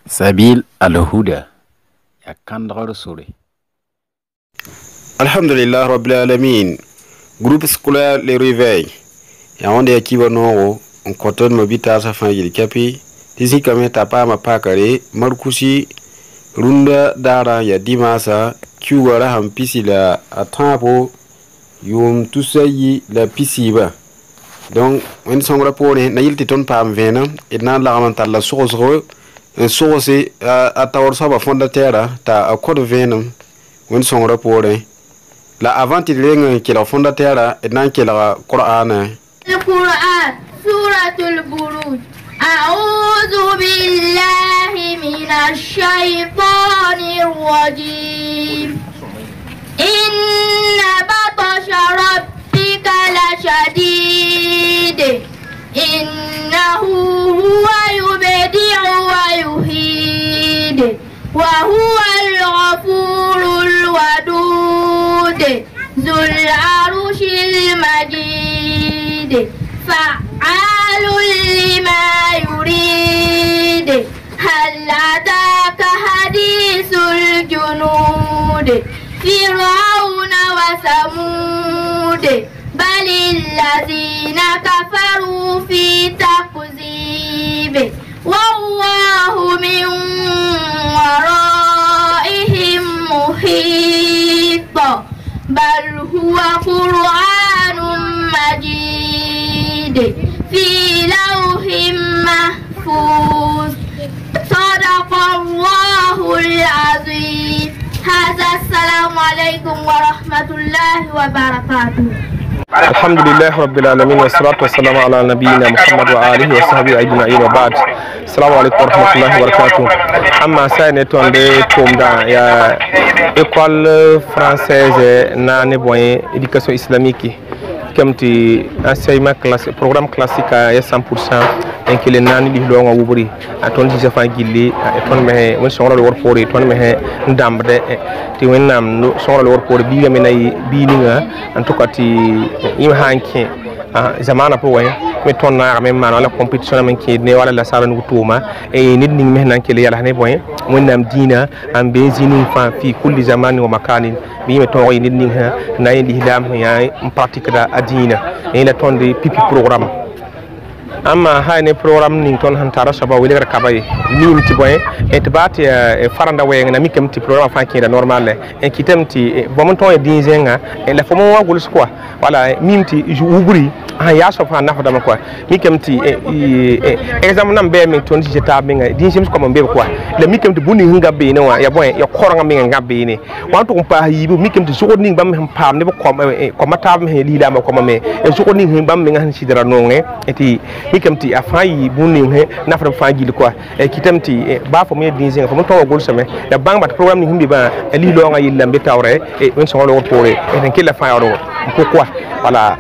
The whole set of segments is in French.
SABIIL AL'HOUD ya kandra reçu. Alhamdulillah Rabbil Alamin. Groupe scolaire le Réveil. Ya onde ya kiba nongo on koton mabita sa fangili kapi. Tisi kame tapa mapakare Marcoussi runda dara ya Dimache kiwara hampisi la atampo yum tusayi la pisiba. Donc when songra pone na yilti ton pam vena et na la ramantal la source un source à tawar saba fondateur ta a code venum when songra pone la avant il qui la fondateur et nan qui la Qur'an. Le Qur'an suratul buruj. أعوذ بالله من الشيطان الرجيم إن بطش ربك لشديد إنه هو يبدع ويعيد وهو الغفور الودود ذو العرش المجيد فعال لما يريد هل أتاك حديث الجنود فرعون وثمود بل الذين كفروا في تكذيب والله من ورائهم محيط بل هو قرآن مجيد في لوح محفوظ صدق الله العظيم. هذا السلام عليكم ورحمة الله وبركاته. الحمد لله رب العالمين والصلاة والسلام على نبينا محمد وآله وصحبه أجمعين وبعد. السلام عليكم ورحمة الله وبركاته. أما ساينتون دي تومدا يا école française nane boyen éducation islamique comme ti enseignement classique programme classique à 100% en que les nani li lo nga wuburi aton ci fa gilli ton me won songro wor pori ton me ndamde ti wonnam no songro wor pori bi ngam nay bi ni nga en tout cas ti im hanke zamana po way me ton na me man wala compétition men ki ne wala la sala ngutuma e nit ni me nan ke le yalla ne boy wonnam dina am be zinu fa fi kulli zamani wa makanin bi me ton nit ni ha na yindi hidam ya en pratique da adina e la ton de pipi programme amma hayne programme ning ton han tara saba wele gar kabay ni ti boy et bat e faranda way na mikem ti programme fa ki da normal e kitem ti bomon ton e dinzenga e la fomo wa gol quoi voilà mimti uburi ya so fa nafa dama quoi mikem ti exam nam be me ton ci ta be nga dinzem ko mo be quoi le mikem ti buni hinga be ne wa ya boy ya koranga me nga be ne wa to pa yibu mikem ti so ning bam pam ne ko mata me li da ma ko me e so ning bam me nga han sidara no nge eti mikamti afayi buni he nafra fangili quoi e kitamti ba fo me dinzinga fo mo to gol seme da bang bat programme ni himbi ba li lo nga yilla be tawre e on so lo poré e en kila fa yoro pourquoi voilà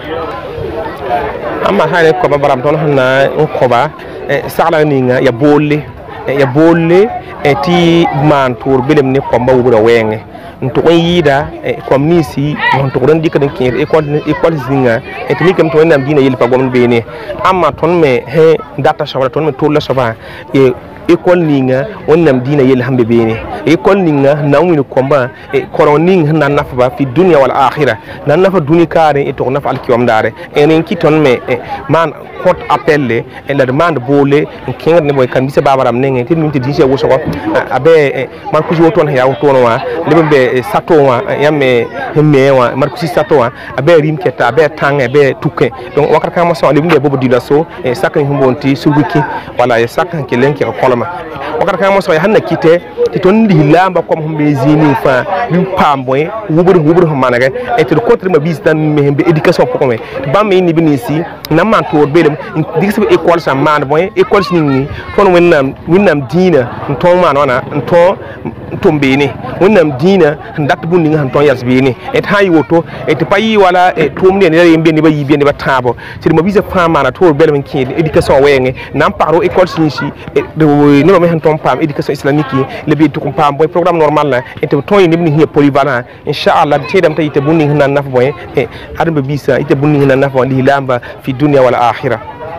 amma hane ko baram ton hanna ko ba sala ni nga ya bolle e ti man tour belem ni ko mbawuro wenge nto on yida comme nisi on to ron dikka den kin école zinga et mi kam to ndam dina yelpa gom be ne amma ton me he data shawra ton me tolla soba e école ninga on nam dina yel hambe be ne école ninga nawni komba e koroning nan nafa ba fi dunya wal akhirah nan nafa dunikare e to nafa alkiwam dare enen ki ton me man court appelle et la demande bolé king ne boy kan bisa babaram ne tin minti dise wo soko abe Marcoussi woton ya woton wa lebbe sato wa yamme hemme wa Marcoussi sato wa abe rim keta abe tang abe tukke donc wakar kan mo so lebbe bobo dilaso e sakan humbonti subuki wala e sakan ke lenki ko kolama wakar kan mo so hanna kite ti ton di lamba comme humbe zini fa bi pamboy wubur managa et to contre ma bis tan me hembe éducation pokome bamme ni binisi namman to be diksi école sa man boy école ni ton wonnam dina ton man wana ton bene wonnam dina ndat bunni han ton yas bene et hayi woto et payi wala et tom ne yembe ni ba yibe ni ba tabo c'est mo visa fama na to bel men ki éducation wenge nam paro école si de no me han ton pam éducation islamique le bi to pam boy programme normal la et ton ni ni polyvalent inshallah tedam tayite bunni han naf boy e adambe bisa ite bunni han naf li lamba fi dunya wal akhirah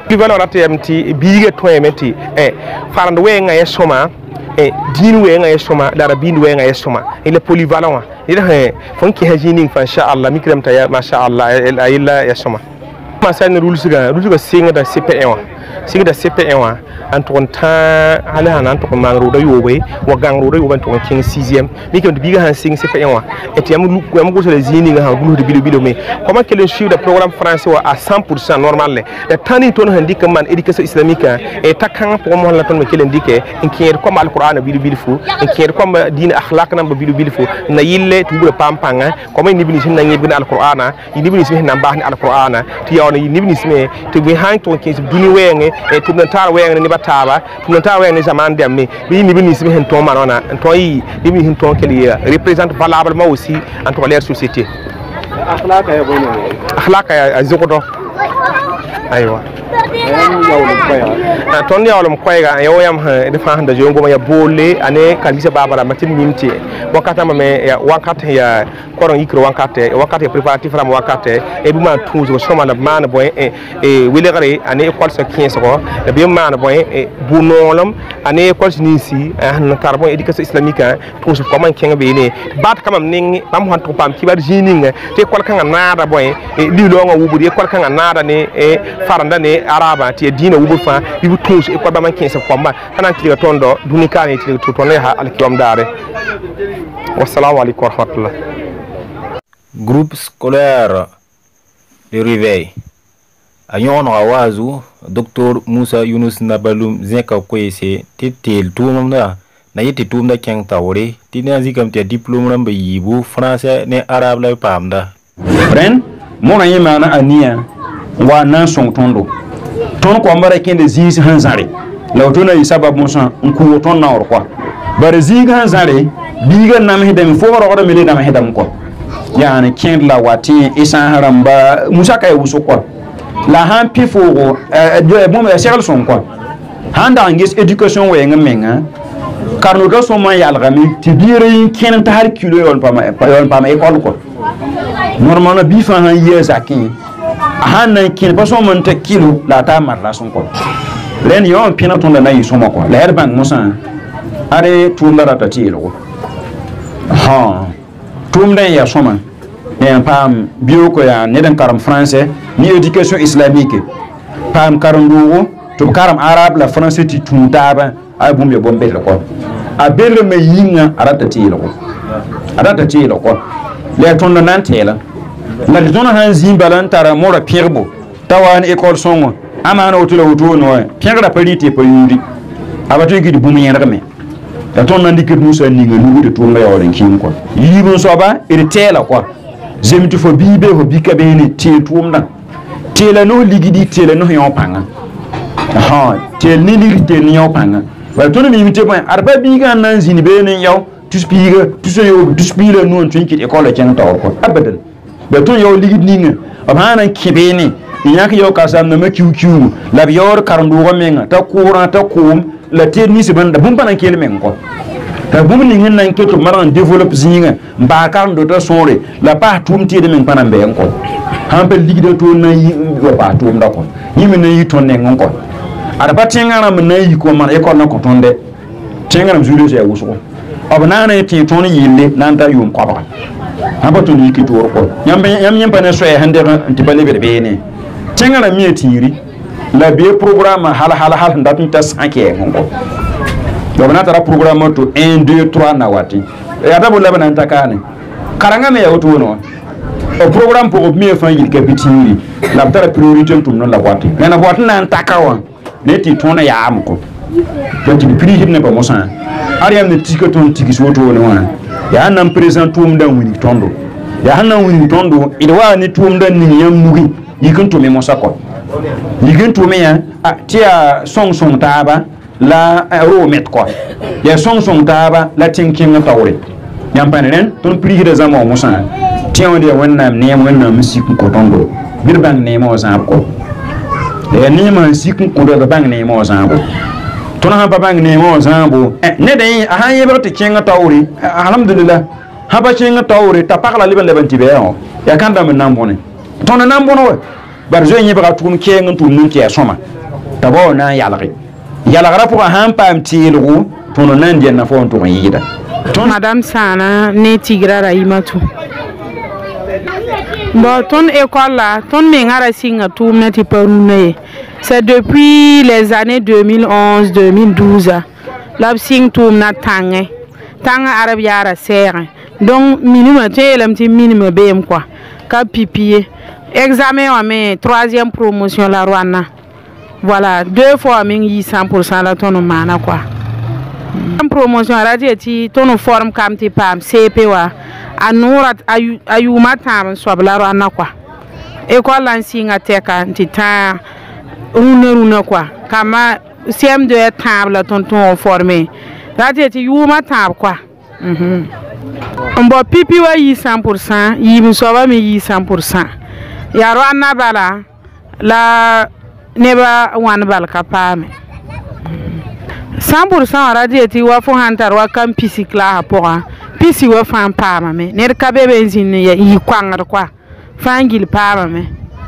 Pivalora TMT, bigger 20, Farand Wang a soma, Dean Wang a soma, Darabin Wang a soma, il est polyvalent. Il est funky hygienic, Fashallah, Mikram Taya, Mashallah, Ella Yasoma. Massan rules singer the CPA. Sing the CPA, and to one time, Alahan to command Roda Yowe, or Gang Roda went to King CZM, making the bigger hand sing CPA. Et Yamu goes to the Zining and how blue the below me. Come on, kill shoot the program France or a sample normally. The turning tone and Dickerman, Education Islamica, a Takan Pomo Latin McKillen Dicke, and Kier come Al Quran beautiful, and Kier come Din Ahlak number beautiful, Naile to the Pampanga, come in Ibn Al Qurana, Ibn Namban Al Qurana, Tiana, Ibn to behind to a case of Dini to the entire way and never tower, to the entire way is a man damn me, being even is him Tomana, and Toy, even him Tonkelly, represent valuable Mousi and to a society. Ahlaka Zodo. Aywa. Tony Alum Quaga, I am the fan the Jongo Bole, and a Kalisa Barbara Martin Minty, Wakatama, Wakate, Koron Ikro Wakate, preparative from Wakate, a woman tools was some of man boy, a Willere, and a quality case or the beer man boy, a Bunolum, and a quality Nisi, and Carbon Education Islamica, tools of common king of Bene, but come ning, Pam to Pam, Kiba Jining, take Qualcang another boy, a little longer would be Qualcang another, a Farandane, Araba, Dina Ubufa, you would close a Quabaman case of combat, and until Tondo, Dunicani to Toneha, Alikiam Dare. Wassalamu alaikum wa rahmatullah. Groupe scolaire de Réveil. Ayon Rawazu, Dr Moussa Nabaloum, Zenka Kwese, Titil, Toumna, Nayeti Toumna Kang Tawre, Tinazikam tia diplôme number Yibu, Français, ne Arabe la Pamda. Ren, mon ayemana ania, wa nan son tondo. Ton ko mbara kende zizi hanzare. La otona isaba bonsan, nku ton na orkwa. Bare ziga hanzare, biga nam hedam fo ro mele nam hedam ko. Yani kend la wati isan haramba musaka e wuso ko. La han pifo bon serel son ko. Handa ngis education we ngamenga. Karno do so man yalgami tibire ken ta har kilo yon pama école ko. Normalement bifa han yezakin. Han kin pas so man te kilo la ta mar la son ko. Len yon pina ton da nayi soma ko. La herban musa are tunda ratati lo. Ha tumda ya soma. Ne pam bio ko ya ne dan karam français ni éducation islamique. Pam karam do to karam arabe la français ti tunda ba ay bumbe bombe lo ko. A belle me yinga ratati lo ko. Ratati lo ko. Le tonda nan tela. La zona han zimbalan tara mora pierbo. Tawan école songo. Amana otula otono pierre la palite po yuri. Abatu ki di bumi yerme. La ton nan dikit musa ninga nugu de tonga ya oren kin ko. Yibon soba iri tela ko. Zemtu fo bibe ho bikabe ni te tumna. Tela no ligidi tela no yon panga. Ha, tel ni ligidi ni yon panga. Wa ton mi mite point arba biga nan zini be ni yaw. Tu spiga, tu so yo, tu spila no on twinki école ken taw ko. Abadan. Ba ton yaw ligidi ninga. Abana kibeni. Inyaki yo kasam na makiukiu la biyor karandu menga ta courant ta kum la tenni se banda bumpa nan kele men ko ta bum ni ngin nan keto maran develop zinga ba karando ta sore la pa tumti de men panan be ko hambe ligide to na yi go ba tum da ko yimi na yi tonne ngon ko ada ba tengara men na yi ko man e ko na ko tonde tengara mzulo je wuso ko abana na ti ton yille nan ta yum ko ba haba to ni kito ko yam pa na so e hande ntibale be ne tengara mi tiri la biye programme hal ndatun tas anke ngongo do bana tara programme to 1 2 3 na wati ya dabo la bana takane karanga me ya woto no o programme pour mi fa yil kapitiri la tara priorité tum non la wati na wati na takawa ne ti tona ya am ko to ti priorité ne ba mosan ariam ne tikaton tikis woto no wa ya nan présent tum dan wini tondo ya nan wini tondo idwa ni tum dan ni yam nugi yikin to me mosako yikin to me ya tia song taba la romet ko ya song taba la tinkin na tawre yam panenen ton prix de zamo mosan tia wonde wannan musik ko tondo birbang ne mo san ko e ni man sikun ko do bang ne mo san ko ton ha bang ne mo san bo ne dai a han yebe to kinga tawre alhamdulillah ha ba kinga tawre ta pakla liban tibe ya kan da men nan bone ton nan bono bar zo yin ba tum kengen tum nun ti soma tabo na yalare yalagara pour han pam tilgu tono nan den na fon to yida Madame Sana ne tigra raimatu bon ton école là ton mengara singa tum na ti parune c'est depuis les années 2011 2012 la sing tum na tangé tanga arabiara serre donc minimum te lamti minimum bem quoi ka pipier examen en mai 3e promotion la Rwanda voilà 2 fois min yi 100% la ton mana quoi promotion radio ti ton forme kam ti pam CP wa anurat ayu matam sobla Rwanda quoi école lan singa teka ti ta runa quoi kama CM2 table ton formé radio ti yu matam quoi mbo pipi wa yi 100% yi musoba mi yi 100% ya Rwanda bala la neba wan bal kapame 100% radio ti wa fo hantar wa kam pisikla pora pisi wa fan pama me ner ka be benzin yi kwangar kwa fangil pama me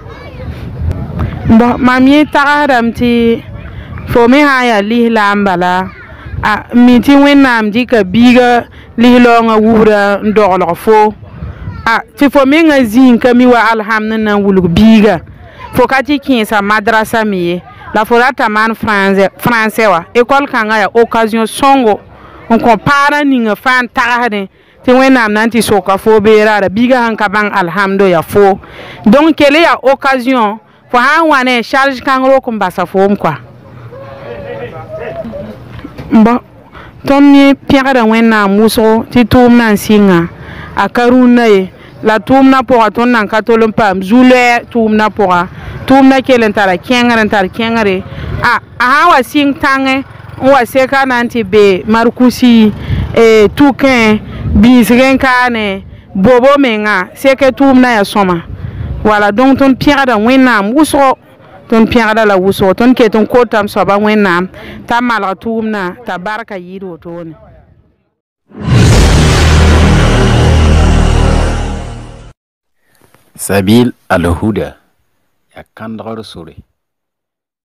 mbo mami tagaram ti fo me ha ya li lambala a miti wennam di ka biga li longa wura ndoglo fo a ti fo me nga zin ka mi wa alhamdulillah wulu biga fo ka ti kinsa madrasa mi la fo rata man français wa école kanga ya occasion songo on compare ninga fan tagade ti wennam nanti soka fo beera biga han ka bang alhamdulillah fo donc quelle ya occasion fo han wane charge kangro ko mbasa fo quoi bon Tony Pierre wena muso ti tum nan singa a karuna ye la tum na pora ton nan katolon pam zule tum na pora tum na kelen tara kengare a hawa sing tange wa seka nanti be Marcoussi tuken bisren kane bobo menga seke tum na ya soma voilà donc ton Pierre wena muso ton piangada la wuso ton ke ton kotam soba wennam ta malga tumna ta barka yido toni SABIIL AL'HOUD ya kandgar sore